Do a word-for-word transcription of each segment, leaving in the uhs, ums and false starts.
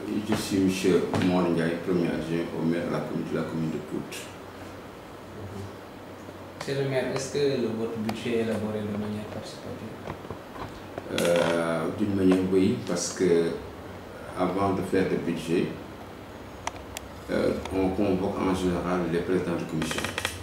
Je suis M. Mor Ndiaye, premier adjoint au maire de la commune de, la commune de Pout. Monsieur le maire, est-ce que le, votre budget est élaboré de manière participative? euh, D'une manière, oui, parce que avant de faire le budget, euh, on convoque en général les présidents de commission.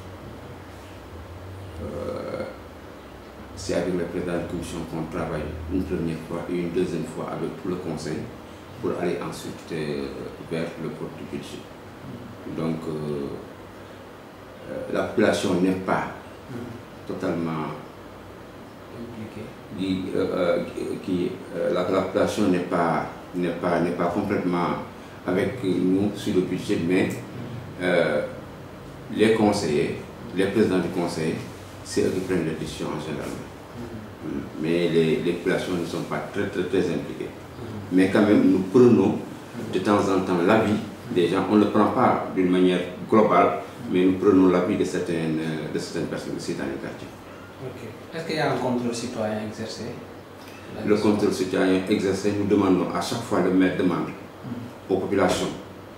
Euh, C'est avec les présidents de commission qu'on travaille une première fois et une deuxième fois avec tout le conseil pour aller ensuite euh, vers le vote du budget. Donc, euh, euh, la population n'est pas mmh. totalement impliquée. Qui, euh, qui, euh, la, la population n'est pas, n'est pas, n'est pas complètement avec nous sur le budget, mais euh, les conseillers, les présidents du conseil, c'est eux qui prennent les décisions en général. Mmh. Mais les, les populations ne sont pas très, très, très impliquées. Mmh. Mais quand même, nous prenons de temps en temps l'avis des gens. On ne le prend pas d'une manière globale, mais nous prenons l'avis de certaines, de certaines personnes aussi dans les quartiers. Okay. Est-ce qu'il y a un contrôle citoyen exercé? Le contrôle citoyen exercé, nous demandons à chaque fois, le maire demande mmh. aux populations,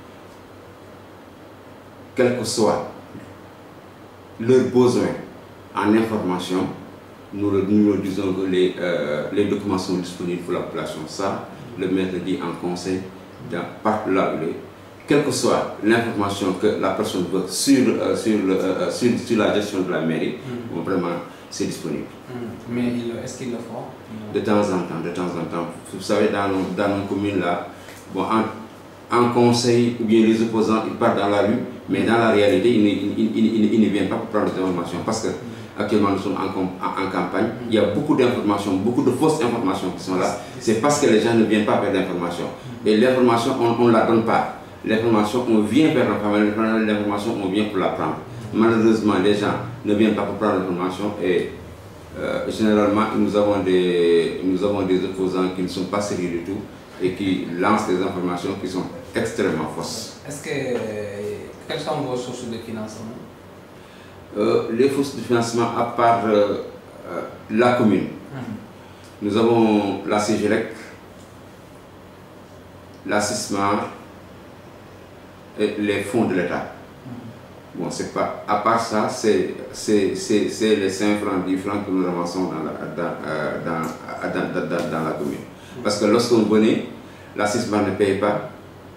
quel que soit leurs besoins en information, nous le, nous le disons que les, euh, les documents sont disponibles pour la population. Ça, mmh. le maire le dit en conseil, dans, par là, le, quelle que soit l'information que la personne veut sur, euh, sur, le, euh, sur, sur la gestion de la mairie, mmh. bon, vraiment, c'est disponible. Mmh. Mais est-ce qu'ils le font? De temps en temps, de temps en temps. Vous savez, dans nos, dans nos communes là, bon, en, en conseil, ou bien les opposants, ils partent dans la rue, mais dans la réalité, ils ne, ils, ils, ils, ils ne viennent pas pour prendre des informations. Parce que mmh. actuellement, nous sommes en, en, en campagne, mmh. il y a beaucoup d'informations, beaucoup de fausses informations qui sont là. C'est parce que les gens ne viennent pas vers l'information. Mmh. Et l'information, on ne la donne pas. L'information, on vient vers l'information, on vient pour la prendre. Malheureusement, les gens ne viennent pas pour prendre l'information et euh, généralement, nous avons, des, nous avons des opposants qui ne sont pas sérieux du tout et qui lancent des informations qui sont extrêmement fausses. Est-ce que, quelles sont vos sources de financement? euh, Les sources de financement, à part euh, euh, la commune, mmh. nous avons la C G L E C, la CISMAR, et les fonds de l'État. Bon, c'est pas, à part ça, c'est les cinq francs, dix francs que nous avançons dans la, dans, euh, dans, dans, dans, dans, dans la commune. Parce que lorsqu'on venait, la CISMAR ne payait pas,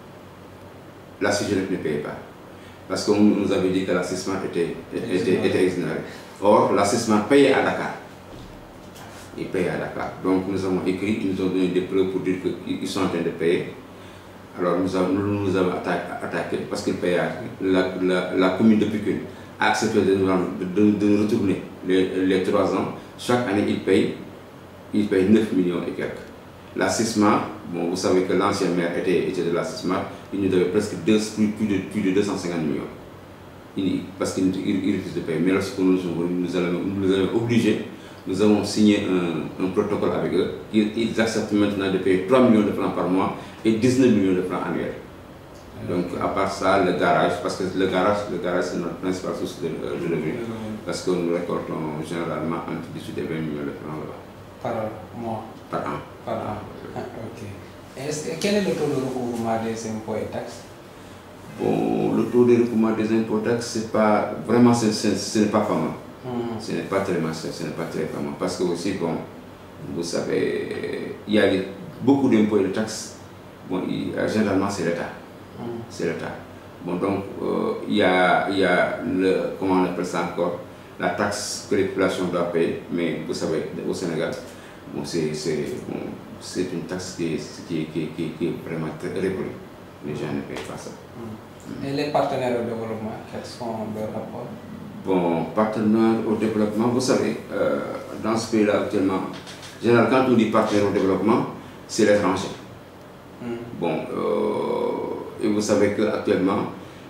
la C G L E C ne payait pas. Parce qu'on nous avait dit que la CISMAR était, était, était exonérée. Or, la CISMAR payait à Dakar. Ils payent à Dakar. Donc nous avons écrit, ils nous ont donné des preuves pour dire qu'ils sont en train de payer. Alors nous, avons, nous, nous avons attaqué, attaqué parce que la, la, la commune de Pikine a accepté de nous, de, de nous retourner les, les trois ans. Chaque année, ils payent, ils payent neuf millions et quelques. La CISMAR, bon, vous savez que l'ancien maire était, était de la CISMAR, il nous devait presque deux, plus, plus, de, plus de deux cent cinquante millions. Il, parce qu'il refuse de payer. Mais lorsque nous nous avons, nous avons obligés, nous avons signé un, un protocole avec eux. Ils, ils acceptent maintenant de payer trois millions de francs par mois et dix-neuf millions de francs annuels. Donc à part ça, le garage, parce que le garage, le garage c'est notre principale source de, de revenus. Parce que nous récoltons généralement entre dix-huit et vingt millions de francs là-bas. Par mois? Par an. Par an. Ah, ok. Est-ce, quel est le taux de recouvrement des impôts et taxes? Bon, le taux de recouvrement des impôts et taxes, c'est pas vraiment, ce n'est pas fameux. Mmh. Ce n'est pas très ce n'est pas très fameux. Parce que aussi, bon, vous savez, il y a beaucoup d'impôts et de taxes. Bon, il, généralement, c'est l'État. Mmh. C'est l'État. Bon, donc, euh, il, y a, il y a le, comment on appelle ça encore, la taxe que les populations doivent payer. Mais vous savez, au Sénégal, bon, c'est bon, une taxe qui est, qui, qui, qui, qui est vraiment très révolue. Les gens ne payent pas ça. Mmh. Et les partenaires au développement, quels sont leurs rapports? Bon, partenaires au développement, vous savez, euh, dans ce pays-là actuellement, généralement, quand on dit partenaire au développement, c'est l'étranger. Mmh. Bon, euh, et vous savez qu'actuellement,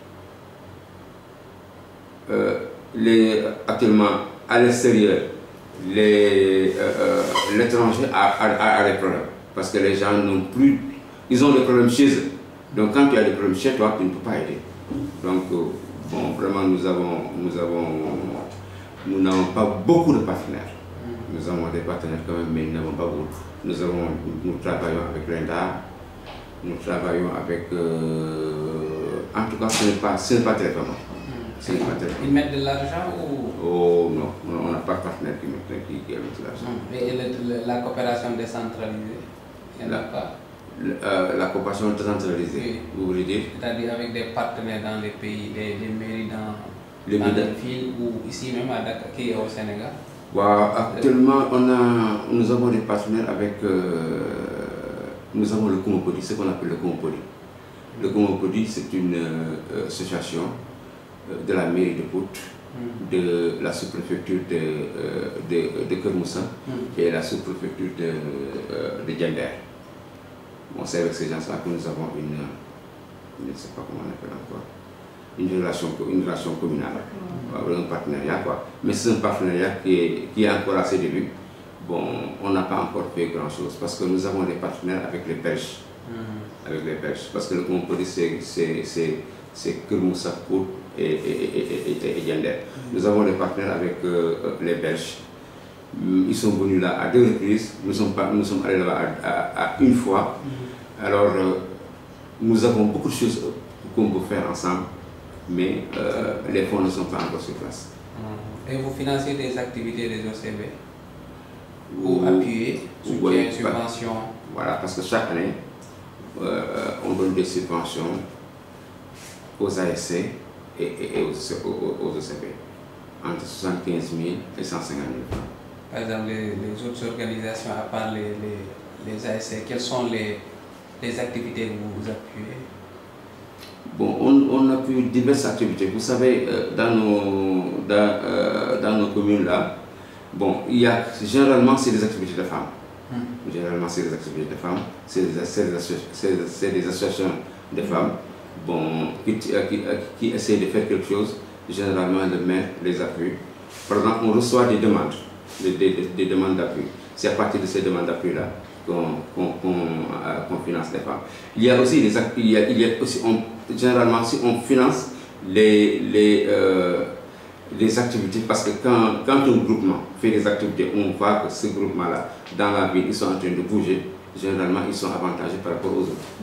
euh, actuellement, à l'extérieur, l'étranger euh, a, a, a des problèmes. Parce que les gens n'ont plus, ils ont des problèmes chez eux. Donc quand tu as des problèmes chez toi, tu ne peux pas aider. Donc, euh, bon, vraiment, nous avons, nous avons, nous n'avons pas beaucoup de partenaires. Mmh. Nous avons des partenaires quand même, mais nous n'avons pas beaucoup. Nous avons, nous travaillons avec l'I N D A, Nous travaillons avec... Euh, en tout cas, ce n'est pas, ce n'est pas très vraiment. Mmh. Ils mettent de l'argent ou... Oh non, on n'a pas de partenaire qui met, qui, qui met de l'argent. Mmh. Et le, le, la coopération décentralisée, il n'y en a pas? Le, euh, la coopération décentralisée, oui. Vous voulez dire? C'est-à-dire avec des partenaires dans les pays, des, des mairies dans, les dans les villes ou ici même à Dakar, qui est au Sénégal? Wow, actuellement, on a, nous avons des partenaires avec... Euh, nous avons le Komopodi, ce qu'on appelle le Komopodi. Le Komopodi, c'est une euh, association de la mairie de Pout, mm. de la sous-préfecture de, euh, de, de Kermoussa mm. et la sous-préfecture de, euh, de Diender. Bon, c'est avec ces gens-là que nous avons une, je ne sais pas comment on appelle encore, une relation, une relation communale, mm. un partenariat quoi. Mais c'est un partenariat qui est, qui est encore à ses débuts. Bon, on n'a pas encore fait grand-chose parce que nous avons des partenaires avec les Belges. Mmh. Avec les Belges. Parce que le Komopodi, c'est Kermoussa, Pout et, et, et, et, et Diender. Mmh. Nous avons des partenaires avec euh, les Belges. Ils sont venus là à deux reprises. Nous sommes, pas, nous sommes allés là-bas à, à, à une fois. Mmh. Alors, euh, nous avons beaucoup de choses qu'on peut faire ensemble, mais euh, les fonds ne sont pas encore sur place. Mmh. Et vous financez des activités des O C B? Ou appuyer, soutien, oui, subvention. Voilà, parce que chaque année, euh, on donne des subventions aux A S C et, et, et aux, aux, aux O C B, entre soixante-quinze mille et cent cinquante mille francs. Par exemple, les, les autres organisations, à part les, les, les A S C, quelles sont les, les activités que vous, vous appuyez? Bon, on, on appuie diverses activités. Vous savez, euh, dans, nos, dans, euh, dans nos communes là, bon, il y a, généralement, c'est des activités de femmes. Mmh. Généralement, c'est des activités de femmes. C'est des, des, des associations de femmes bon, qui, qui, qui essaient de faire quelque chose. Généralement, le maire les appuie. Par exemple, on reçoit des demandes, des, des, des demandes d'appui. C'est à partir de ces demandes d'appui-là qu'on qu qu euh, qu finance les femmes. Il y a aussi des il y a, il y a aussi, on, généralement, si on finance les... les euh, des activités, parce que quand, quand un groupement fait des activités, on voit que ce groupement-là, dans la ville, ils sont en train de bouger, généralement ils sont avantagés par rapport aux autres.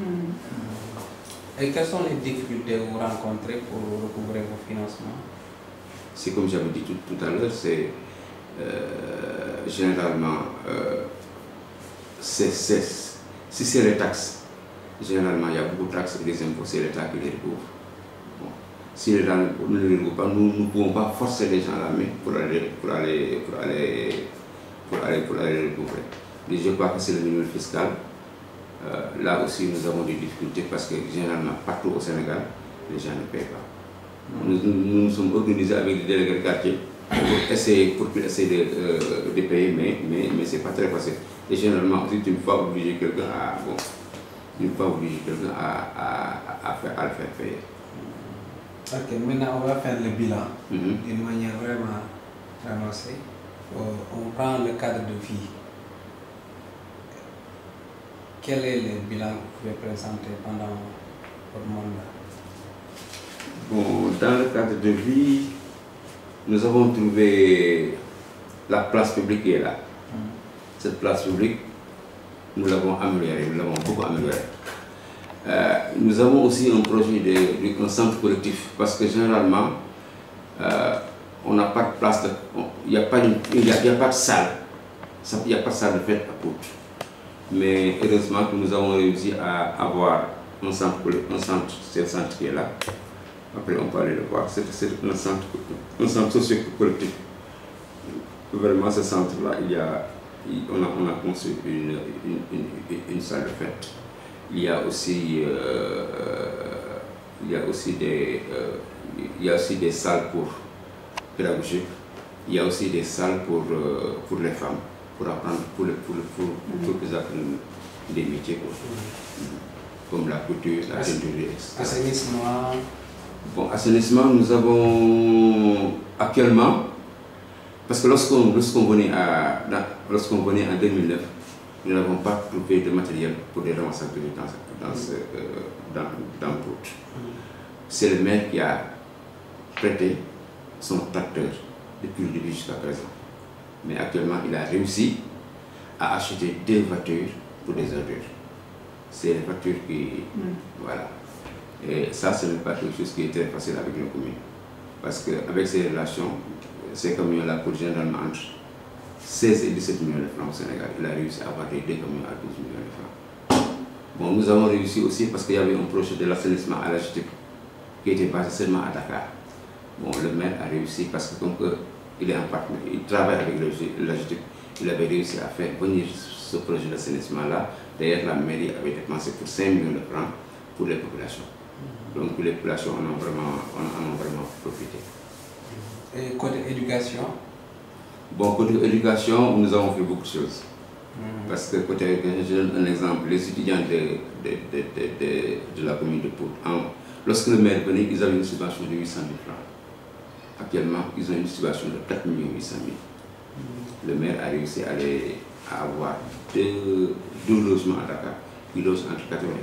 Mmh. Et quelles sont les difficultés que vous rencontrez pour recouvrer vos financements? C'est comme j'avais dit tout, tout à l'heure, c'est euh, généralement, euh, si c'est les taxes, généralement il y a beaucoup de taxes et des impôts, c'est l'État qui les recouvre. Si les gens ne les recoupent pas, nous ne pouvons pas forcer les gens à la main pour aller, pour aller, pour aller, pour aller, pour aller les recouvrer. Et je crois que c'est le minimum fiscal. Euh, là aussi, nous avons des difficultés parce que généralement, partout au Sénégal, les gens ne payent pas. Nous nous, nous sommes organisés avec des délégués de quartier pour essayer, pour essayer de, euh, de payer, mais, mais, mais ce n'est pas très facile. Et généralement, une fois obligé quelqu'un à, bon, une fois obligé quelqu'un à, à, à, faire, à le faire payer. Ok, maintenant on va faire le bilan mm-hmm. d'une manière vraiment ramassée. Euh, on prend le cadre de vie. Quel est le bilan que vous pouvez présenter pendant votre mandat? Bon, dans le cadre de vie, nous avons trouvé la place publique qui est là. Mm. Cette place publique, nous l'avons améliorée, nous l'avons beaucoup améliorée. Euh, nous avons aussi un projet de, de un centre collectif parce que généralement euh, on n'a pas de place, il n'y a, a, a pas de salle, il n'y a pas de salle de fête à Pout. Mais heureusement que nous avons réussi à avoir un centre, un centre, c'est le centre qui est là. Après on peut aller le voir, c'est un centre, un centre socio-collectif. Vraiment ce centre-là, il y a, on, a, on a construit une, une, une, une salle de fête. Il y a aussi, euh, il y a aussi des, euh, il y a aussi des salles pour pédagogiques. Il y a aussi des salles pour, euh, pour les femmes, pour apprendre, pour, pour, pour, pour, pour qu'ils apprennent des métiers quoi. Mmh. Comme la couture, la teinture, et cetera. Assainissement. Bon, assainissement, nous avons actuellement, parce que lorsqu'on lorsqu'on venait à, lorsqu'on venait en deux mille neuf, nous n'avons pas trouvé de matériel pour des ramassages de dans, dans, ce, euh, dans, dans Pout. Mm. C'est le maire qui a prêté son tracteur depuis le début jusqu'à présent. Mais actuellement, il a réussi à acheter deux voitures pour des ordures. c'est les factures qui... Mm. Voilà. Et ça, ce n'est pas quelque chose qui est très facile avec nos communes. Parce qu'avec ces relations, ces camions-là coûtent généralement entre seize et dix-sept millions de francs au Sénégal. Il a réussi à avoir des camions à douze millions de francs. Bon, nous avons réussi aussi parce qu'il y avait un projet de l'assainissement à la G T P qui était basé seulement à Dakar. Bon, le maire a réussi parce que comme que il est en partenaire, il travaille avec la G T P, il avait réussi à faire venir ce projet d'assainissement-là. D'ailleurs, la mairie avait dépensé pour cinq millions de francs pour les populations. Donc les populations en ont vraiment, en ont vraiment profité. Et côté éducation? Bon, côté éducation, nous avons fait beaucoup de choses. Mmh. Parce que côté éducation, je donne un exemple, les étudiants de, de, de, de, de, de la commune de Pout, lorsque le maire venait, ils avaient une subvention de huit cent mille francs. Actuellement, ils ont une subvention de quatre millions huit cent mille. Mmh. Le maire a réussi à, les, à avoir deux, deux logements à Dakar. Qui loge entre quatre-vingts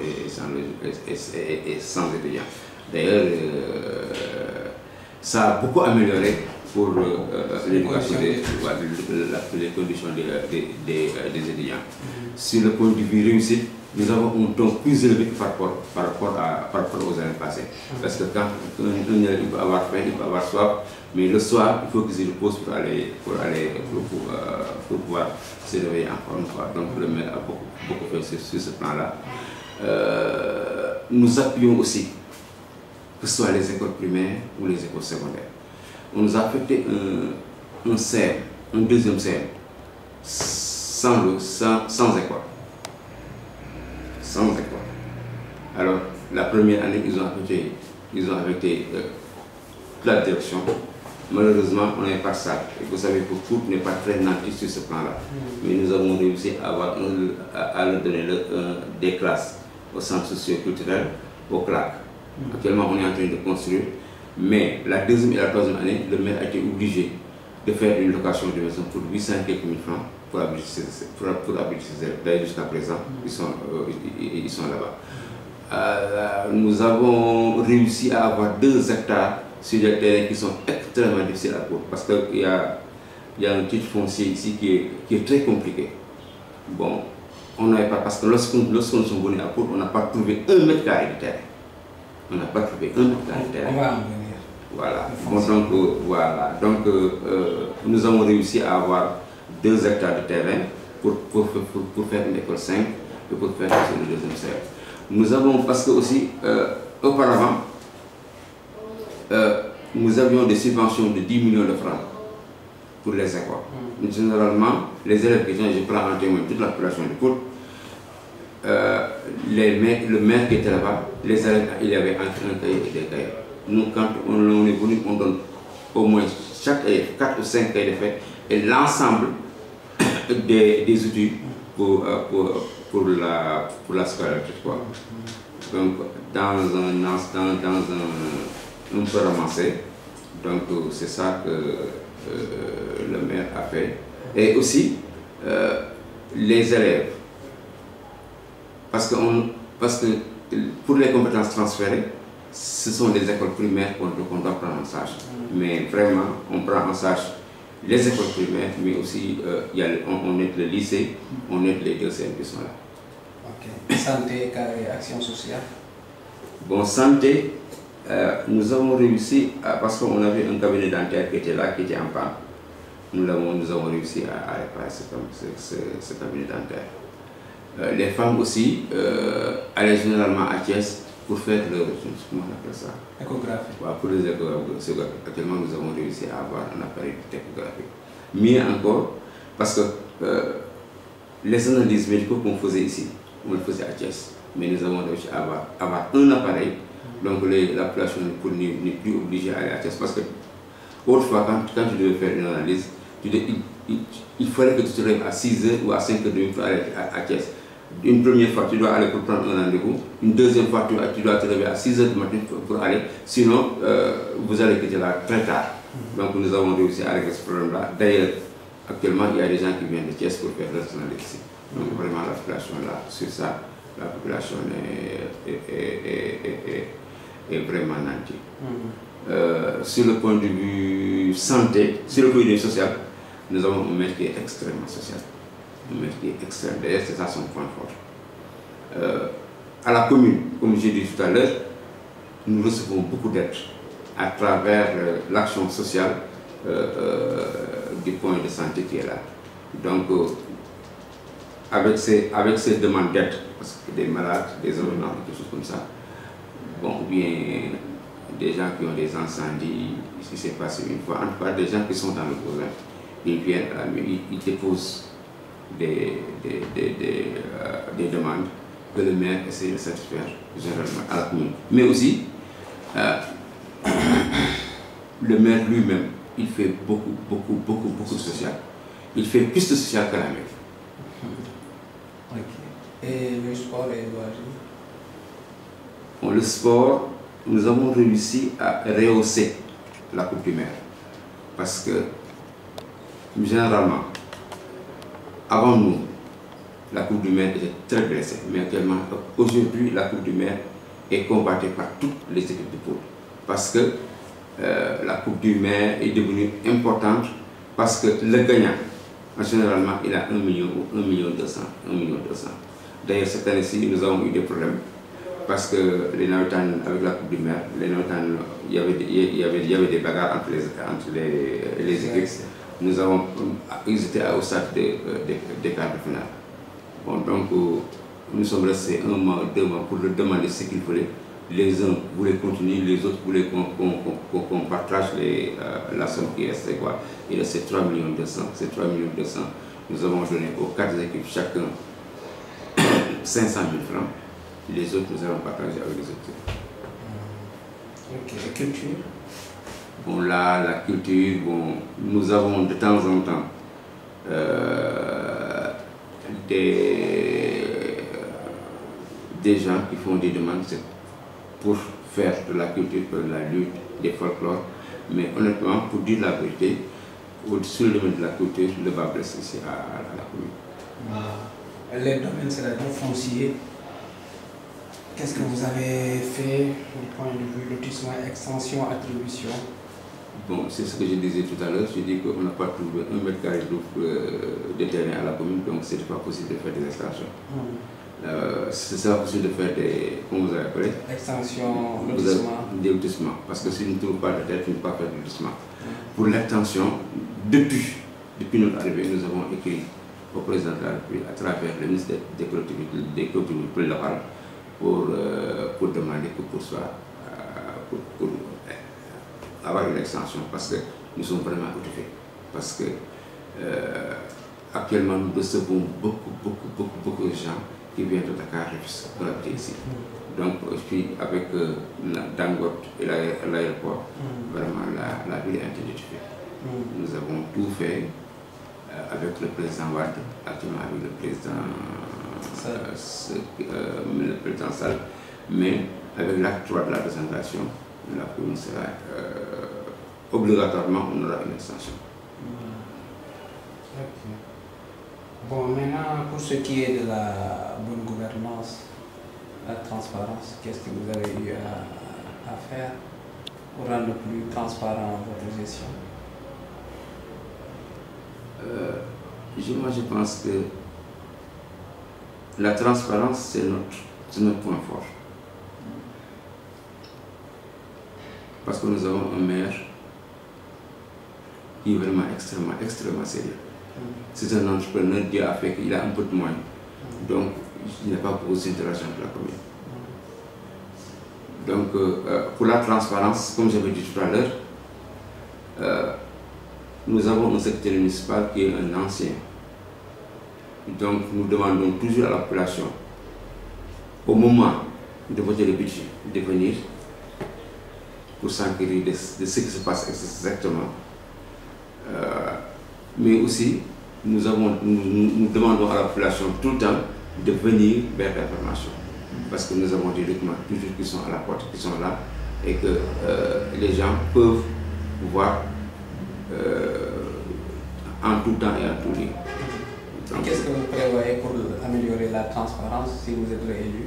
et cent étudiants. D'ailleurs, euh, ça a beaucoup amélioré pour euh, l'éducation des, les conditions des, des, des, des étudiants. Mm-hmm. Sur le point de vue réussite, nous avons un ton plus élevé par rapport, par rapport, à, par rapport aux années passées. Mm-hmm. Parce que quand un élève peut avoir faim, il peut avoir soif, mais le soir, il faut qu'il se repose pour aller, pour, aller pour, pour, euh, pour pouvoir se réveiller encore une fois. Donc le maire a beaucoup, beaucoup fait sur, sur ce plan-là. Euh, nous appuyons aussi, que ce soit les écoles primaires ou les écoles secondaires. On nous a affecté un, un C M, un deuxième C M, sans, sans, sans école. Sans école. Alors, la première année, ils ont affecté, ils ont affecté euh, la direction. Malheureusement, on n'est pas ça. Et vous savez que tout n'est pas très nanti sur ce plan-là. Mmh. Mais nous avons réussi à, avoir un, à, à leur donner le, un, des classes au centre socio-culturel, au C L A C. Mmh. Actuellement, on est en train de construire. Mais la deuxième et la troisième année, le maire a été obligé de faire une location de maison pour huit cent quelques mille francs pour habiter ses élèves. D'ailleurs, jusqu'à présent, mmh. ils sont, euh, ils, ils sont là-bas. Euh, nous avons réussi à avoir deux hectares sur des terrains qui sont extrêmement difficiles à pour parce qu'il y a, y a un titre foncier ici qui est, qui est très compliqué. Bon, on n'avait pas, parce que lorsqu'on lorsqu'on est venu à Pau, on n'a pas trouvé un mètre carré de terrain. On n'a pas trouvé un mètre carré de terrain. On va en venir. Voilà. Bon, donc, euh, voilà. Donc euh, nous avons réussi à avoir deux hectares de terrain pour, pour, pour, pour faire une école cinq et pour faire le deuxième cercle. Nous avons, parce que aussi, euh, auparavant, euh, nous avions des subventions de dix millions de francs pour les écoles. Mm. Généralement, les élèves qui sont, je prends en témoin toute la population de Pout, euh, les maires, le maire qui était là-bas, les élèves, il y avait entre un cahier et des cahiers. Nous, quand on, on est venu, on donne au moins chaque élève quatre ou cinq cahiers de fait et l'ensemble des, des outils pour, euh, pour, pour, la, pour la scolarité. Quoi. Donc, dans un, dans, dans un, un peu ramassé, donc c'est ça que euh, le maire a fait. Et aussi, euh, les élèves, parce que, on, parce que pour les compétences transférées, ce sont les écoles primaires qu'on qu'on doit prendre en charge. Mais vraiment, on prend en charge les écoles primaires, mais aussi euh, y a le, on, on aide le lycée, on aide les deux C M qui sont là. Ok. Santé et action sociale. Bon, santé, euh, nous avons réussi, à, parce qu'on avait un cabinet dentaire qui était là, qui était en panne. Nous avons, nous avons réussi à, à réparer ce, ce, ce cabinet dentaire. Euh, les femmes aussi euh, allaient généralement à Thiès pour faire le, comment on appelle ça? Échographie. Ouais, pour les échographies. Actuellement, nous avons réussi à avoir un appareil échographique. Mieux encore, parce que euh, les analyses médicaux qu'on faisait ici, on le faisait à Thiès. Mais nous avons réussi à avoir, avoir un appareil, donc les, la population n'est plus obligée à aller à Thiès. Parce que, autrefois, quand, quand tu devais faire une analyse, tu devais, il, il, il fallait que tu te lèves à six heures ou à cinq heures pour aller à, à Thiès. Une première fois, tu dois aller pour prendre un rendez-vous. Une deuxième fois, tu, tu dois te lever à six heures du matin pour, pour aller. Sinon, euh, vous allez quitter là très tard. Donc, nous avons réussi à régler ce problème-là. D'ailleurs, actuellement, il y a des gens qui viennent de Thiès pour faire leur analyse ici. Donc, vraiment, la population là, sur ça, la population est, est, est, est, est, est vraiment nantie. Mm-hmm. euh, sur le point de vue santé, sur le point de vue social, nous avons un maire qui est extrêmement social. Un maire qui est extrême. D'ailleurs, c'est ça son point fort. Euh, à la commune, comme j'ai dit tout à l'heure, nous recevons beaucoup d'aide à travers euh, l'action sociale euh, euh, du point de santé qui est là. Donc, euh, avec, ces, avec ces demandes d'aide, parce que des malades, des ordonnances, quelque chose comme ça, bon, ou bien des gens qui ont des incendies, ce qui s'est passé une fois, en tout cas des gens qui sont dans le besoin, ils viennent à la mairie, ils déposent des, des, des, des, euh, des demandes que le maire essaie de satisfaire généralement à la commune. Mais aussi, euh, le maire lui-même, il fait beaucoup, beaucoup, beaucoup, beaucoup de social. Il fait plus de social que la mairie. Okay. Et le sport et les loisirs? Bon, le sport, nous avons réussi à rehausser la Coupe du Maire. Parce que, généralement, avant nous, la Coupe du Maire était très blessée. Mais actuellement, aujourd'hui, la Coupe du Maire est combattue par toutes les équipes de poule. Parce que euh, la Coupe du Maire est devenue importante parce que le gagnant, généralement, il a un million ou un million deux cents. un million deux cents. D'ailleurs, cette année-ci, nous avons eu des problèmes. Parce que les Navetans, avec la Coupe du Maire, les Navetans, il y avait, il y avait, il y avait des bagarres entre les, entre les, les équipes. Nous avons, ils étaient au stade des, des, des quarts de finale. Bon, donc, nous sommes restés un mois, deux mois pour leur demander ce qu'il fallait. Les uns voulaient continuer, les autres voulaient qu'on qu qu'on partage les, euh, la somme qui restait. Quoi. Il restait trois millions deux cents. C'est trois millions deux cents. Nous avons donné aux quatre équipes chacun cinq cent mille francs. Les autres, nous allons partager avec les autres. Ok, la culture? Bon, là, la culture, bon, nous avons de temps en temps euh, des, des gens qui font des demandes pour faire de la culture, pour la lutte, des folklores. Mais honnêtement, pour dire la vérité, au-dessus du domaine de la culture, le bas blesse ici à, à la commune. Ah. Les domaines, c'est-à-dire foncier. Qu'est-ce que vous avez fait du point de vue lotissement, extension, attribution? Bon, c'est ce que je disais tout à l'heure. Je dis qu'on n'a pas trouvé un mètre carré de terrain à la commune, donc ce n'était pas possible de faire des extensions. Mmh. Euh, c'est pas possible de faire des, comment vous avez appelé? Extension, lotissement. Des lotissements. Parce que si tu ne trouves pas de terre, tu ne peux pas faire de lotissement. Mmh. Pour l'extension, depuis, depuis notre arrivée, nous avons écrit au président de la République à travers le ministre des collectivités, des collectivités locales pour, euh, pour demander que pour soit euh, pour, pour euh, avoir une extension parce que nous sommes vraiment occupés. Parce que euh, actuellement nous recevons beaucoup, beaucoup, beaucoup, beaucoup de gens qui viennent de Dakar pour habiter ici. Donc je suis avec euh, Dangote et l'aéroport, mmh. vraiment la, la ville est intelligente. Mmh. Nous avons tout fait euh, avec le président Wade, actuellement avec le président Euh, ce, euh, le président Sall, mais avec l'acte trois de la présentation, la commune sera euh, obligatoirement, on aura une extension. Mmh. Okay. Bon, maintenant, pour ce qui est de la bonne gouvernance, la transparence, qu'est-ce que vous avez eu à, à faire pour rendre plus transparent votre gestion? euh, je, Moi, je pense que la transparence, c'est notre, notre point fort. Parce que nous avons un maire qui est vraiment extrêmement, extrêmement sérieux. C'est un entrepreneur qui a fait qu'il a un peu de moyens. Donc, il n'a pas posé de l'argent de la commune. Donc, euh, pour la transparence, comme j'avais dit tout à l'heure, euh, nous avons un secrétaire municipal qui est un ancien. Donc nous demandons toujours à la population, au moment de voter le budget, de venir pour s'enquérir de, de ce qui se passe exactement. Euh, mais aussi, nous, avons, nous, nous demandons à la population tout le temps de venir vers l'information. Parce que nous avons des documents toujours qui sont à la porte, qui sont là, et que euh, les gens peuvent voir euh, en tout temps et en tout lieu. Qu'est-ce que vous prévoyez pour améliorer la transparence si vous êtes réélu?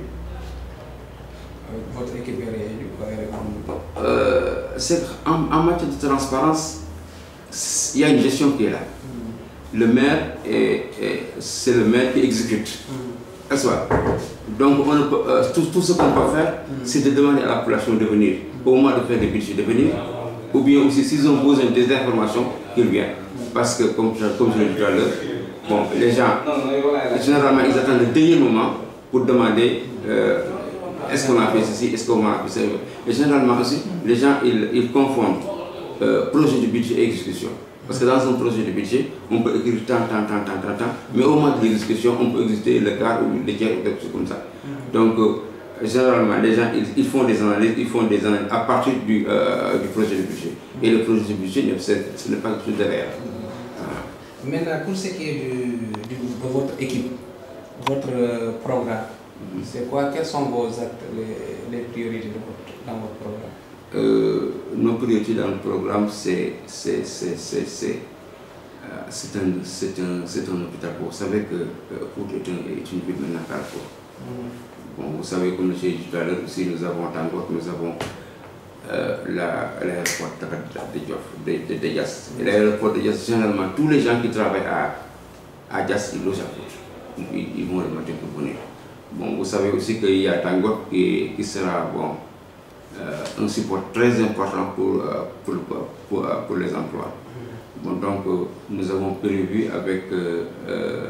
Votre équipe est réélue? euh, en, en matière de transparence, il y a une gestion qui est là. Mm. Le maire, c'est le maire qui exécute. Mm. Est-ce pas? Donc, on ne peut, euh, tout, tout ce qu'on peut faire, mm. c'est de demander à la population de venir, au moment de faire des budgets, de venir, ou bien aussi, s'ils ont besoin des informations, qu'ils viennent. Parce que, comme, comme je l'ai dit tout à l'heure, bon, les gens, généralement, ils attendent le dernier moment pour demander euh, est-ce qu'on a fait ceci, est-ce qu'on a fait ça. Et généralement aussi, les gens, ils, ils confondent euh, projet de budget et exécution. Parce que dans un projet de budget, on peut écrire tant, tant, tant, tant, tant, tant, mais au moment de l'exécution, on peut exécuter le quart ou le tiers ou quelque chose comme ça. Donc, euh, généralement, les gens, ils, ils font des analyses, ils font des analyses à partir du, euh, du projet de budget. Et le projet de budget, ce n'est pas quelque chose de réel. Maintenant, pour ce qui est du, du, de votre équipe, votre euh, programme, mm-hmm. c'est quoi, quels sont vos actes, les, les priorités de votre, dans votre programme? Euh, nos priorités dans le programme, c'est c'est c'est c'est c'est euh, c'est un c'est un c'est un hôpital. Vous savez que euh, Pout est, un, est une ville maintenant Carrefour. Mm. Bon, vous savez, comme je l'ai dit tout à l'heure aussi, nous avons Tangoor, nous avons euh, l'aéroport de Diof, de, de, de Diass. Et l'aéroport de Diass, généralement, tous les gens qui travaillent à à Diass, ils logent à Pout. Ils, ils vont le matin pour venir. Bon, vous savez aussi qu'il y a Tangoor qui, qui sera bon. Euh, un support très important pour, euh, pour, pour, pour les emplois. Bon, donc, euh, nous avons prévu avec euh, euh,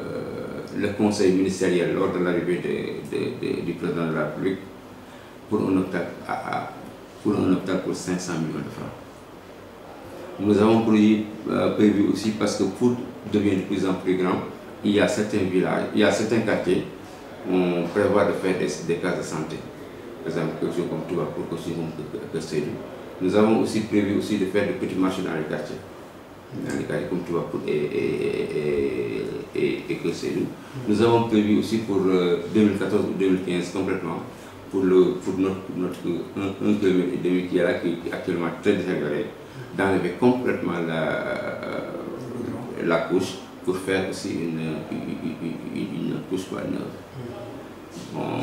le conseil ministériel lors de l'arrivée de, de, de, du président de la République pour un hôpital, à, à, pour, un hôpital pour cinq cents millions de francs. Nous avons prévu, euh, prévu aussi parce que Pout devient de plus en plus grand, il y a certains villages, il y a certains quartiers où on prévoit de faire des, des cases de santé. Par exemple, quelque chose comme Touba pour quelque chose comme Seydou. Nous avons aussi prévu aussi de faire des petits marchés dans les quartiers. Dans les quartiers comme Touba et, et, et, et, et que Seydou. Nous avons prévu aussi pour euh, deux mille quatorze ou deux mille quinze complètement pour, le, pour notre, notre un, un kilomètre et demi qui est là, qui est actuellement très désagrégé, d'enlever complètement la, euh, la couche pour faire aussi une, une, une, une couche quoi, neuve. Bon,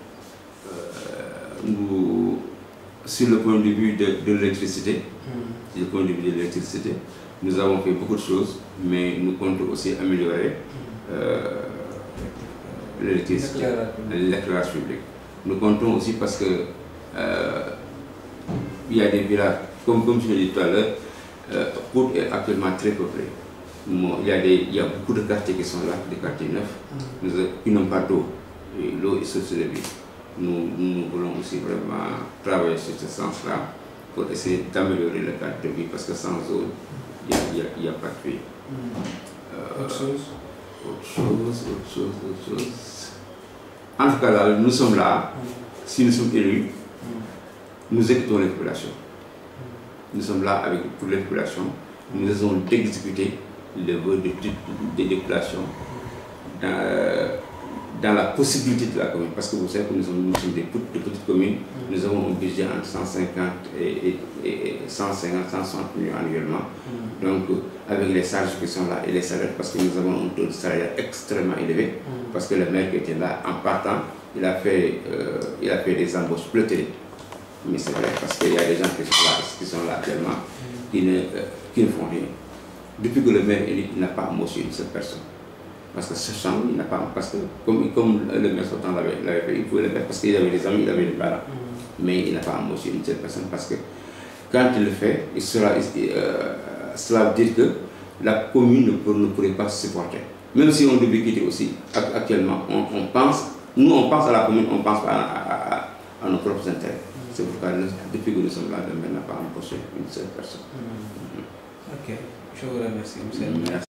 nous, sur le point de vue de, de l'électricité, mm. sur le point de vue de l'électricité, nous avons fait beaucoup de choses, mais nous comptons aussi améliorer euh, l'électricité, l'éclairage public. Nous comptons aussi parce que euh, il y a des villages, comme, comme je l'ai dit tout à l'heure, euh, Pout est actuellement très peuplé. Bon, il, y a des, il y a beaucoup de quartiers qui sont là, des quartiers neufs, mm. qui n'ont pas d'eau. L'eau est source de vie. Nous, nous voulons aussi vraiment travailler sur ce sens-là pour essayer d'améliorer le cadre de vie parce que sans eau, il n'y a, a, a pas de vie. Mmh. Euh, autre chose Autre chose, autre chose, autre chose. En tout cas, là, nous sommes là. Mmh. Si nous sommes élus, mmh. nous écoutons les populations. Mmh. Nous sommes là avec pour les populations. Nous essayons d'exécuter les vœux des de, de populations dans, euh, dans la possibilité de la commune, parce que vous savez que nous sommes, nous sommes des de petites communes, mmh. nous avons un budget entre cent cinquante et, et, et cent cinquante, cent soixante millions annuellement. Mmh. Donc, avec les charges qui sont là et les salaires, parce que nous avons un taux de salaire extrêmement élevé, mmh. parce que le maire qui était là, en partant, il a fait, euh, il a fait des embauches pléthoriques. Mais c'est vrai, parce qu'il y a des gens qui sont là, qui sont là actuellement, mmh. qui, ne, euh, qui ne font rien. Depuis que le maire est élu, il n'a pas embauché une seule personne. Parce que ce champ, il n'a pas, parce que comme, comme le maire sortant l'avait fait, il pouvait le faire parce qu'il avait des amis, il avait des parents. Mmh. Mais il n'a pas embauché une seule personne parce que quand il le fait, il sera, euh, cela veut dire que la commune ne, peut, ne pourrait pas se supporter. Même si on devait quitter aussi, actuellement, on, on pense, nous on pense à la commune, on ne pense pas à, à, à, à nos propres intérêts. Mmh. C'est pourquoi depuis que nous sommes là, le maire n'a pas embauché une seule personne. Mmh. Mmh. Ok, je vous remercie, monsieur. Merci.